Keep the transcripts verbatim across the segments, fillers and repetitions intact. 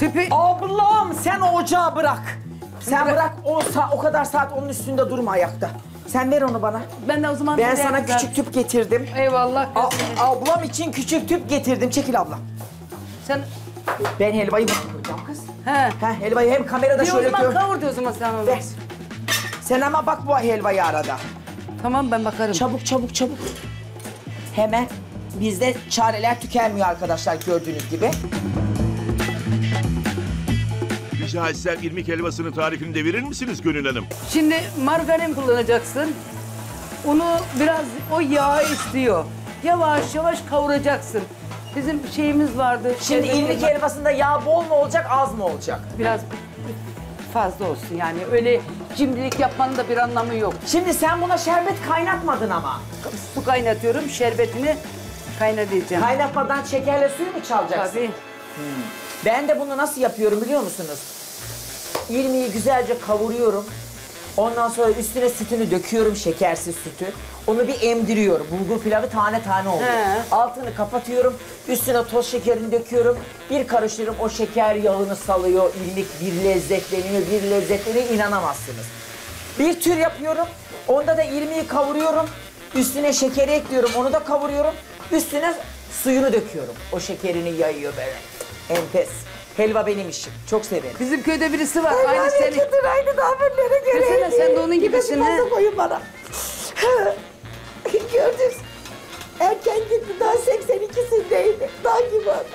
Tüpü... Ablam sen o ocağı bırak. Sen bırak, bırak o, o kadar saat onun üstünde durma ayakta. Sen ver onu bana. Ben de o zaman... Ben sana güzel. Küçük tüp getirdim. Eyvallah. A ablam için küçük tüp getirdim. Çekil abla. Sen... Ben helvayı koyacağım kız. He. He, helvayı hem kamerada bir şöyle... Bir o zaman kavur o zaman sen onu. Ver. Sen ama bak bu helvayı arada. Tamam ben bakarım. Çabuk çabuk çabuk. Hemen bizde çareler tükenmiyor arkadaşlar gördüğünüz gibi. Rica etsem irmik helvasının tarifini de verir misiniz Gönül Hanım? Şimdi margarin kullanacaksın. Onu biraz o yağı istiyor. Yavaş yavaş kavuracaksın. Bizim şeyimiz vardı. Şimdi irmik helvasında yağ bol mu olacak, az mı olacak? Biraz fazla olsun yani. Öyle cimrilik yapmanın da bir anlamı yok. Şimdi sen buna şerbet kaynatmadın ama. Su kaynatıyorum, şerbetini kaynatacağım. Kaynatmadan şekerle suyu mu çalacaksın? Tabii. Hmm. Ben de bunu nasıl yapıyorum biliyor musunuz? İrmiği güzelce kavuruyorum. Ondan sonra üstüne sütünü döküyorum, şekersiz sütü. Onu bir emdiriyorum. Bulgur pilavı tane tane oluyor. He. Altını kapatıyorum. Üstüne toz şekerini döküyorum. Bir karıştırıp o şeker yağını salıyor. İrmik bir lezzetleniyor, bir lezzetleniyor. İnanamazsınız. Bir tür yapıyorum. Onda da irmiği kavuruyorum. Üstüne şekeri ekliyorum. Onu da kavuruyorum. Üstüne suyunu döküyorum. O şekerini yayıyor böyle. Enfes. Helva benim işim. Çok severim. Bizim köyde birisi var. Helva Aynı senin. getir, aynı damarlara göre. Mesela sen de onun gibisin ha. ha. Koyun bana. Gördünüz. Erken gitti, daha seksen ikisindeydi. Daha gibi adam.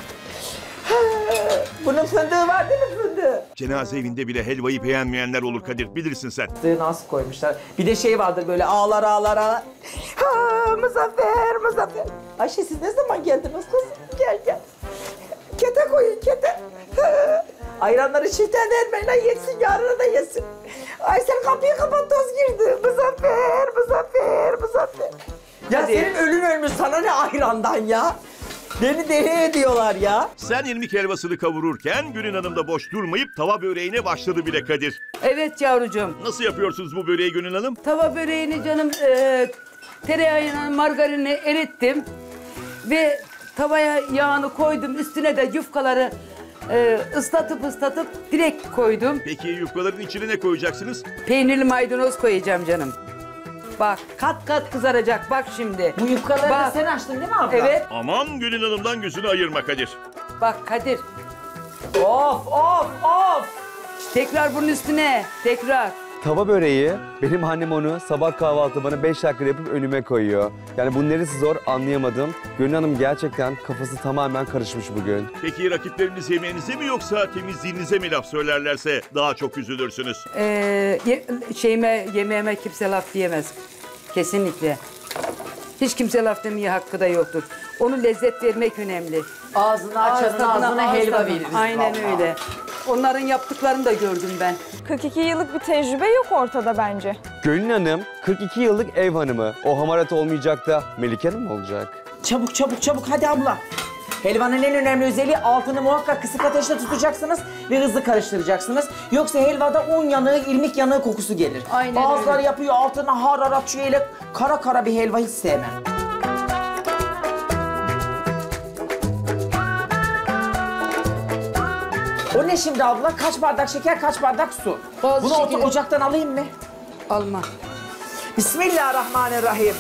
Bunun fındığı var değil mi fındığı? Cenaze evinde bile helvayı beğenmeyenler olur Kadir, bilirsin sen. Fındığı nasıl koymuşlar? Bir de şey vardır böyle ağlar ağlar ağlar. Ha, Muzaffer, Muzaffer. Ayşe siz ne zaman geldiniz kız? Gel gel. Kete koyun kete. Ayranları çiften vermeyin ha, yesin yarına da yesin. Ay sen kapıyı kapat, toz girdi. Muzaffer, Muzaffer, Muzaffer. Ya Hadi. Senin ölün ölmüş, sana ne ayrandan ya? Beni deli ediyorlar ya. Sen irmik helvasını kavururken Gönül Hanım da boş durmayıp tava böreğine başladı bile Kadir. Evet yavrucuğum. Nasıl yapıyorsunuz bu böreği Gönül Hanım? Tava böreğini canım e, tereyağıyla margarini erittim. Ve tavaya yağını koydum. Üstüne de yufkaları e, ıslatıp ıslatıp direkt koydum. Peki yufkaların içine ne koyacaksınız? Peynirli maydanoz koyacağım canım. Bak kat kat kızaracak bak şimdi. Bu yufkaları da Bak. sen açtın değil mi abla? Evet. Aman Gönül Hanım'dan gözünü ayırma Kadir. Bak Kadir. Of of of. Tekrar bunun üstüne. Tekrar. Tava böreği, benim annem onu sabah kahvaltı bana beş dakika yapıp önüme koyuyor. Yani bu neresi zor anlayamadım. Gönül Hanım gerçekten kafası tamamen karışmış bugün. Peki rakipleriniz yemeğinize mi yoksa temizliğinize mi laf söylerlerse daha çok üzülürsünüz? Ee, ye, şeyime, yemeğime kimse laf diyemez. Kesinlikle. Hiç kimse laf demeye hakkı da yoktur. Onu lezzet vermek önemli. Ağzını açanın tadına, ağzına ağız helva tadına. veririz. Aynen vallahi. öyle. Onların yaptıklarını da gördüm ben. kırk iki yıllık bir tecrübe yok ortada bence. Gönül Hanım kırk iki yıllık ev hanımı. O hamarat olmayacak da Melike Hanım mı olacak? Çabuk çabuk çabuk hadi abla. Helvanın en önemli özelliği altını muhakkak kısık ateşte tutacaksınız ve hızlı karıştıracaksınız. Yoksa helvada un yanığı, irmik yanığı kokusu gelir. Aynen Bazıları öyle. yapıyor altına hararat şöyle kara kara bir helva hiç sevmem. O ne şimdi abla? Kaç bardak şeker, kaç bardak su? Bazı Bunu şekeri- ocaktan alayım mı? Alma. Bismillahirrahmanirrahim.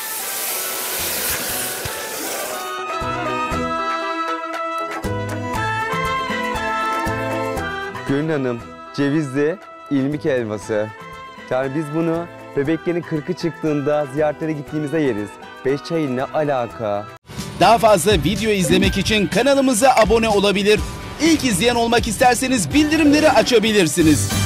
Gönül Hanım, cevizli ilmik helvası. Yani biz bunu bebeklerin kırkı çıktığında ziyaretlere gittiğimizde yeriz. Beş çayı ne alaka? Daha fazla video izlemek için kanalımıza abone olabilir. İlk izleyen olmak isterseniz bildirimleri açabilirsiniz.